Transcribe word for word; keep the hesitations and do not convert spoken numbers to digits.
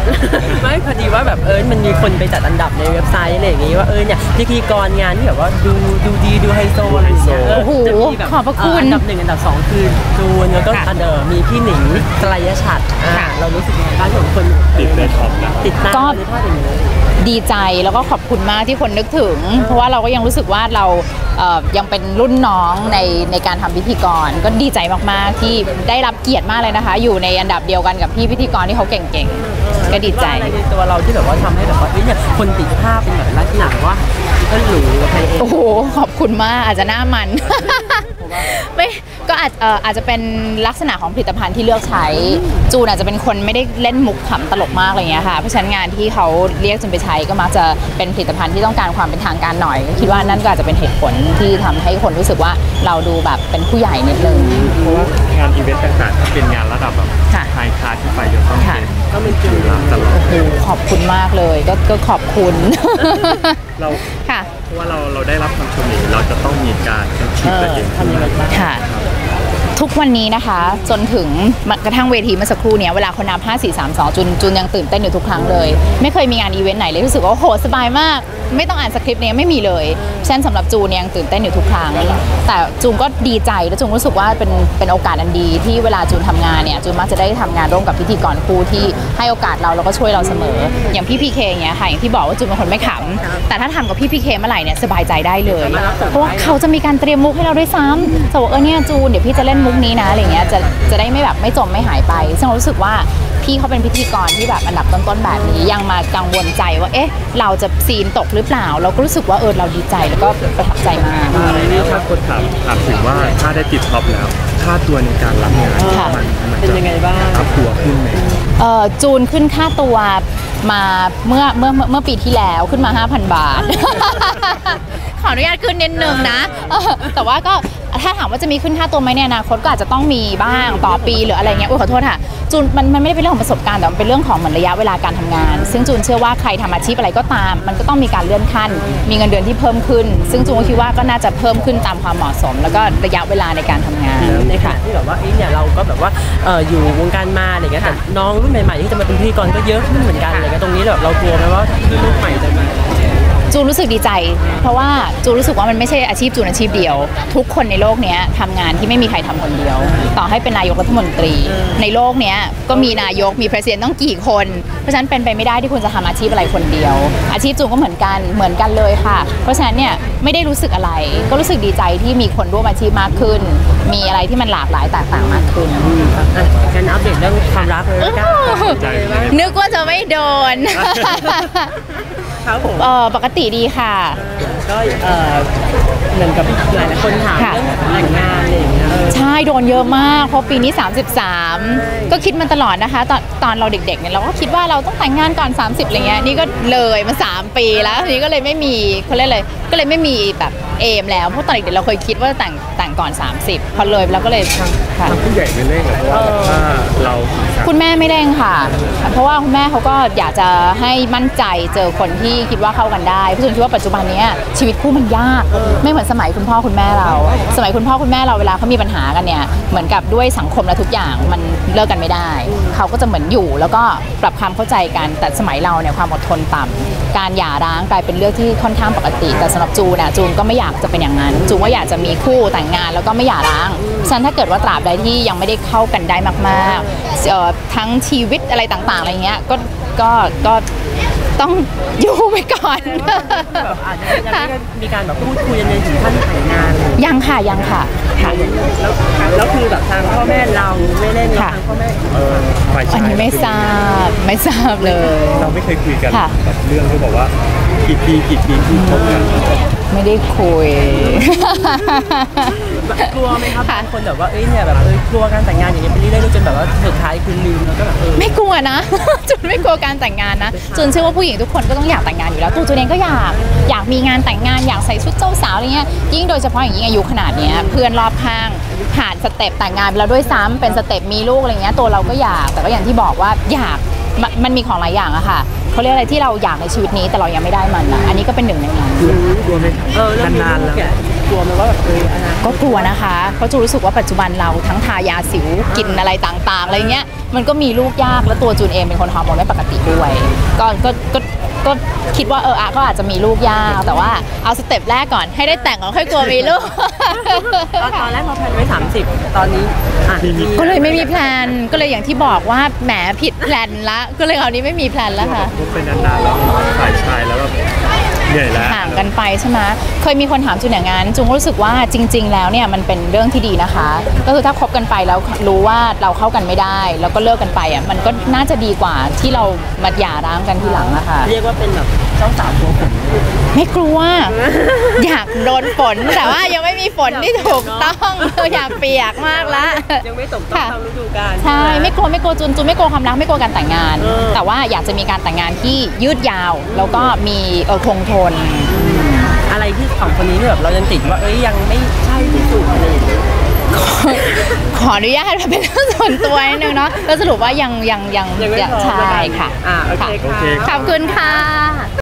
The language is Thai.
ไม่พอดีว่าแบบเออมันมีคนไปจัดอันดับในเว็บไซต์อะไรอย่างงี้ว่าเออเนี่ยพิธีกรงานที่แบบว่าดูดูดีดูไฮโซอะไรอย่างเงี้ยโอ้โหขอบพระคุณอันดับหนึ่งอันดับสองคือจูนแล้วก็อันเดอร์มีพี่หนิงไกลยชัดเรารู้สึกยังไงบ้างของคนติดในท็อปนะติดตามในทอดอย่างนี้ดีใจแล้วก็ขอบคุณมากที่คนนึกถึงเพราะว่าเราก็ยังรู้สึกว่าเรายังเป็นรุ่นน้องในในการทำพิธีกรก็ดีใจมากๆที่ได้รับเกียรติมากเลยนะคะอยู่ในอันดับเดียวกันกับพี่พิธีกรที่เขาเก่งๆก็ดีใจในตัวเราที่แบบว่าทำให้แบบว่าเนี่ยคนติดภาพเป็นแบบลักษณะว่าก็หรูกับใครเองโอ้โหขอบคุณมากอาจจะหน้ามันไม่ก็อาจอาจจะเป็นลักษณะของผลิตภัณฑ์ที่เลือกใช้จูนอาจจะเป็นคนไม่ได้เล่นมุกขำตลกมากอะไรเงี้ยค่ะเพราะฉะนั้นงานที่เขาเรียกจูนไปใช้ก็มักจะเป็นผลิตภัณฑ์ที่ต้องการความเป็นทางการหน่อยคิดว่านั่นก็อาจจะเป็นเหตุผลที่ทำให้คนรู้สึกว่าเราดูแบบเป็นผู้ใหญ่นิดนึงเพราะว่างานอีเวนต์ต่างๆถ้าเป็นงานระดับแบบไฮคลาสที่ไปจะต้องเป็นก็เป็นจูนตลอดขอบคุณมากเลยก็ก็ขอบคุณเราค่ะเพราะว่าเราเราได้รับคำชมนี้เราจะต้องมีการคิดตัวเองทำยังไงบ้างค่ะทุกวันนี้นะคะจนถึงกระทั่งเวทีเมื่อสักครู่เนี้ยเวลาคนนับห้า สี่ สาม สองจุนจุนยังตื่นเต้นอยู่ทุกครั้งเลยไม่เคยมีงานอีเวนต์ไหนเลยรู้สึกว่าโหสบายมากไม่ต้องอ่านสคริปต์เนี้ยไม่มีเลยฉะนั้นสำหรับจูนยังตื่นเต้นอยู่ทุกครั้งแต่จูนก็ดีใจและจูนรู้สึกว่าเป็นเป็นโอกาสอันดีที่เวลาจูนทำงานเนี่ยจูนมักจะได้ทำงานร่วมกับพิธีกรคู่ที่ให้โอกาสเราแล้วก็ช่วยเราเสมออย่างพี่พีเคเนี้ยค่ะอย่างที่บอกว่าจูนเป็นคนไม่ขำแต่ถ้าทำกับพี่พีเคเมื่อไหร่เนี่ยสบายใจได้เลยเพราะว่าเขาจะมีการเตรียมมุกให้เราด้วยซ้ำแต่ว่าเออเนี่ยจูนเดี๋ยวพี่จะเล่นมุกนี้นะอะไรเงี้ยจะจะได้ไม่แบบไม่จมไม่หายไปซึ่งเรารู้สึกว่าพี่เขาเป็นพิธีกรที่แบบอันดับต้นๆแบบนี้ยังมากังวลใจว่าเอ๊ะเราจะซีนตกหรือเปล่าเราก็รู้สึกว่าเออเราดีใจแล้วก็ประทับใจมากถ้าคนถามถามถึงว่าถ้าได้ติดท็อปแล้วค่าตัวในการรับงานมันเป็นยังไงบ้างค่าตัวขึ้นไหมเอ่อจูนขึ้นค่าตัวมาเมื่อเมื่อเมื่อปีที่แล้วขึ้นมา ห้าพัน บาทขออนุญาตขึ้นนิดนึงนะแต่ว่าก็ถ้าถามว่าจะมีขึ้นค่าตัวไหมในอนาคตก็อาจจะต้องมีบ้างต่อปีหรืออะไรเงี้ยอุ้ยขอโทษค่ะจูนมันมันไม่ได้เป็นเรื่องของประสบการณ์แต่มันเป็นเรื่องของเหมือนระยะเวลาการทำงานซึ่งจูนเชื่อว่าใครทำอาชีพอะไรก็ตามมันก็ต้องมีการเลื่อนขั้นมีเงินเดือนที่เพิ่มขึ้นซึ่งจูนก็คิดว่าก็น่าจะเพิ่มขึ้นตามความเหมาะสมแล้วก็ระยะเวลาในการทำงานในขณะที่แบบว่าเนี่ยเราก็แบบว่าอยู่วงการมาอะไรเงี้ยแต่น้องรุ่นใหม่ๆที่จะมาเป็นพิธีกรก็เยอะขึ้นเหมือนกันอะไรเงี้ยตรงนี้แบบเรากลัวไหมว่ารุ่นใหม่จะมาจูนรู้สึกดีใจเพราะว่าจูนรู้สึกว่ามันไม่ใช่อาชีพจูนอาชีพเดียวทุกคนในโลกนี้ทำงานที่ไม่มีใครทำคนเดียวต่อให้เป็นนายกรัฐมนตรีในโลกนี้ก็มีนายกมีประธานต้องกี่คนเพราะฉะนั้นเป็นไปไม่ได้ที่คุณจะทำอาชีพอะไรคนเดียวอาชีพจูนก็เหมือนกันเหมือนกันเลยค่ะเพราะฉะนั้นเนี่ยไม่ได้รู้สึกอะไรก็รู้สึกดีใจที่มีคนร่วมอาชีพมากขึ้นมีอะไรที่มันหลากหลายแตกต่างมากขึ้นการอัปเดตเรื่องความรักเลยนึกว่าจะไม่โดนเออปกติดีค่ะก็เออเหมือนกับหลายคนถามเรื่องแต่งงานอะไรอย่างเงี้ยใช่โดนเยอะมากเพราะปีนี้สามสิบสามก็คิดมันตลอดนะคะตอนตอนเราเด็กๆเนี่ยเราก็คิดว่าเราต้องแต่งงานก่อนสามสิบอะไรเงี้ยนี่ก็เลยมาสามปีแล้วทีนี้ก็เลยไม่มีเขาเรียกเลยก็เลยไม่มีแบบเอมแล้วเพราะตอนเด็กๆเราเคยคิดว่าแต่งแต่งก่อนสามสิบพอเลยแล้วก็เลยทางผู้ใหญ่ไม่เร่งหรอกเพราะว่าถ้าเราคุณแม่ไม่เร่งค่ะเพราะว่าคุณแม่เขาก็อยากจะให้มั่นใจเจอคนที่คิดว่าเข้ากันได้เพราะฉะนั้นคิดว่าปัจจุบันนี้ชีวิตคู่มันยากไม่เหมือนสมัยคุณพ่อคุณแม่เราสมัยคุณพ่อคุณแม่เราเวลาเขามีปัญหากันเนี่ยเหมือนกับด้วยสังคมและทุกอย่างมันเลิกกันไม่ได้เขาก็จะเหมือนอยู่แล้วก็ปรับความเข้าใจกันแต่สมัยเราเนี่ยความอดทนต่ำการหย่าร้างกลายเป็นเรื่องที่ค่อนข้างปกติแต่สำหรับจูนน่ะจูนก็ไม่อยากจะเป็นอย่างนั้นจูนว่าอยากจะมีคู่แต่งงานแล้วก็ไม่หย่าร้างฉะนั้นถ้าเกิดว่าตราบใดที่ยังไม่ได้เข้ากันได้มากๆทั้งชีวิตอะไรต่างๆอะไรเงี้ยก็ก็ก็ต้องอยู่ไปก่อนอาจจะยังไม่ได้มีการแบบพูดคุยในถึงขั้นแต่งงานยังค่ะยังค่ะค่ะแล้วแล้วคือแบบทางพ่อแม่เราไม่เล่นทางพ่อแม่เอออันนี้ไม่ทราบไม่ทราบเลยเราไม่เคยคุยกันแบบเรื่องที่บอกว่ากี่ปีกี่ปีที่คบกันไม่ได้คุยกลัวไหมครับคนแบบว่าเอ้ยเนี่ยแบบเอ้ยกลัวการแต่งงานอย่างเงี้ยไปเรื่อยๆจนแบบว่าสุดท้ายคือลืมแล้วก็แบบเออไม่กลัวนะจูนไม่กลัวการแต่งงานนะจูนเชื่อว่าผู้หญิงทุกคนก็ต้องอยากแต่งงานอยู่แล้วตัวจูนเองก็อยากอยากมีงานแต่งงานอยากใส่ชุดเจ้าสาวอะไรเงี้ยยิ่งโดยเฉพาะอย่างยิ่งอายุขนาดนี้เพื่อนรอบข้างผ่านสเต็ปแต่งงานไปแล้วด้วยซ้ำเป็นสเต็ปมีลูกอะไรเงี้ยตัวเราก็อยากแต่ก็อย่างที่บอกว่าอยากมันมีของหลายอย่างอะค่ะเขาเรียกอะไรที่เราอยากในชีวิตนี้แต่เรายังไม่ได้มันนะอันนี้ก็เป็นหนึ่งในนั้นกลัวไหมเออนานๆแล้วกลัวไหมว่าแบบเออก็กลัวนะคะเพราะจูรู้สึกว่าปัจจุบันเราทั้งทายาสิวกินอะไรต่างๆอะไรเงี้ยมันก็มีลูกยากแล้วตัวจูนเองเป็นคนฮอร์โมนไม่ปกติด้วยก็ก็ก็ก็คิดว่าเอออะก็อาจจะมีลูกยากแต่ว่าเอาสเต็ปแรกก่อนให้ได้แต่งก่อนค่อยกลัวมีลูกตอนตอนแรกเราแพลนไว้สามสิบตอนนี้อ่ะก็เลยไม่มีแพลนก็เลยอย่างที่บอกว่าแหมผิดแพลนละก็เลยคราวนี้ไม่มีแพลนแล้วค่ะพบเป็นนานๆแล้วฝ่ายชายแล้วแบบเหนื่อยแล้วห่างกันไปใช่ไหมเคยมีคนถามจูนอย่างนั้นจูนก็รู้สึกว่าจริง ๆ แล้วเนี่ยมันเป็นเรื่องที่ดีนะคะ ก็คือถ้าคบกันไปแล้วรู้ว่าเราเข้ากันไม่ได้ แล้วก็เลิกกันไปอ่ะมันก็น่าจะดีกว่าที่เรามาหย่าร้างกันทีหลังอะค่ะเรียกว่าเป็นแบบเจ้าสาวตัวผมไม่กลัว อยากโดนฝนแต่ว่ายังไม่มีฝนที่ถูกต้องอยากเปียกมากละยังไม่ตกต้องตามฤดูกาลใช่ไม่กลัวไม่กลัวจูนจูนไม่กลัวความรักไม่กลัวการแต่งงานเออแต่ว่าอยากจะมีการแต่งงานที่ยืดยาว แล้วก็มีเออคงทนอะไรที่สองคนนี้ที่แบบเรายังติดว่าเอ้ยยังไม่ใช่ที่สุดอะไรอย่างเงี้ยขออนุญาตเป็นเรื่องส่วนตัวนิดนึงเนาะแล้วสรุปว่ายังยังยังยังไม่พร้อมใช่ค่ะอ่าโอเคโอเคค่ะขอบคุณค่ะ